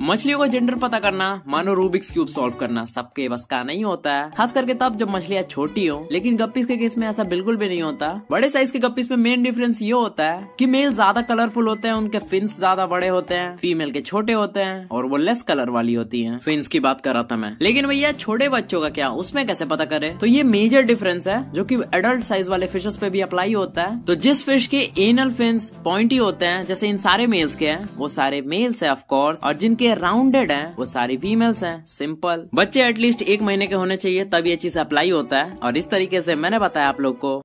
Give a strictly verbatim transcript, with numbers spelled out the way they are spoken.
मछलियों का जेंडर पता करना मानो रूबिक्स क्यूब सॉल्व करना सबके बस का नहीं होता है, खास करके तब जब मछलियाँ छोटी हो। लेकिन गप्पीज के केस में ऐसा बिल्कुल भी नहीं होता। बड़े साइज के गप्पीज में मेन डिफरेंस ये होता है कि मेल ज्यादा कलरफुल होते हैं, उनके फिन्स ज्यादा बड़े होते हैं, फीमेल के छोटे होते हैं और वो लेस कलर वाली होती है। फिन्स की बात कर रहा था मैं। लेकिन भैया छोटे बच्चों का क्या, उसमें कैसे पता करें? तो ये मेजर डिफरेंस है जो कि एडल्ट साइज वाले फिशेस पे भी अप्लाई होता है। तो जिस फिश के एनल फिन्स पॉइंटी होते हैं जैसे इन सारे मेल्स के हैं, वो सारे मेल्स है ऑफ कोर्स, और जिनके राउंडेड हैं वो सारी फीमेल्स हैं। सिंपल। बच्चे एटलीस्ट एक महीने के होने चाहिए तब ये चीज अप्लाई होता है, और इस तरीके से मैंने बताया आप लोग को।